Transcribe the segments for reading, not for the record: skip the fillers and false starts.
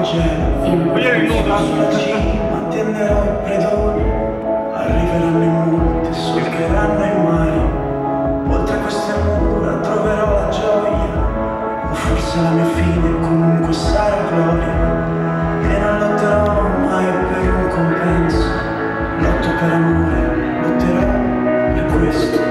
cielo. Sulla cima attenderò i predoni, arriveranno i monti, solcheranno i mari. Oltre queste mura troverò la gioia, o forse la mia fine comunque sarà gloria. E non lotterò mai per un compenso, lotto per amore, lotterò per questo.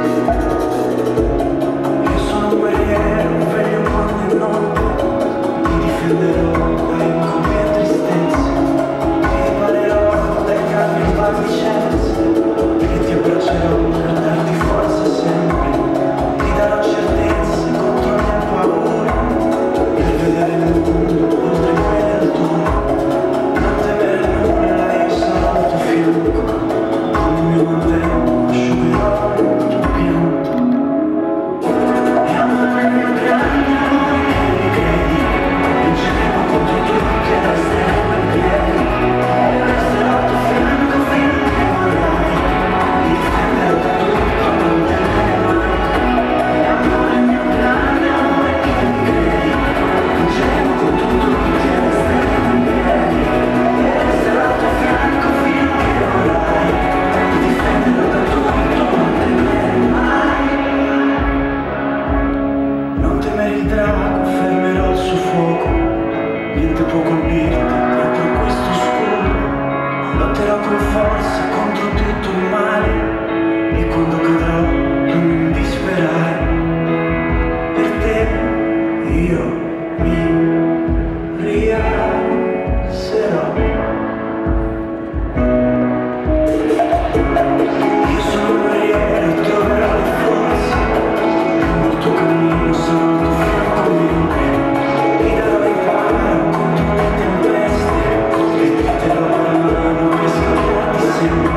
Io sono un guerriero, veglio quando è notte, ti difenderò dai incubi e tristezze, ti riparerò dai grandi impallicenze e ti abbraccerò per darti forza sempre. Ti darò certezze contro le mie paure, per vedere il mondo oltre quelle alture. Non temere nulla, io sarò al tuo fianco, con il mio mantello asciugherò il tuo pianto. E amore mio grande amore che mi credi, vinceremo contro tutti e resteremo in piedi. E resterò al tuo fianco finché vorrai, ti difenderò da tutto, non temere mai. E amore mio grande amore che mi credi, vinceremo contro tutti e resteremo in piedi. E resterò al tuo fianco finché vorrai, ti difenderò da tutto, non temere mai. Non temere il drago, fermerò il suo fuoco, niente può colpirti dietro questo scudo. Lotterò con forza contro tutto il male, e quando cadrò non disperare. Per te io mi rialzerò. Io sono un guerriero, troverò le forze, il tuo cammino sarò al tuo fianco mentre ti darò riparo contro le tempeste, e ti terrò la mano per scambiarti sempre.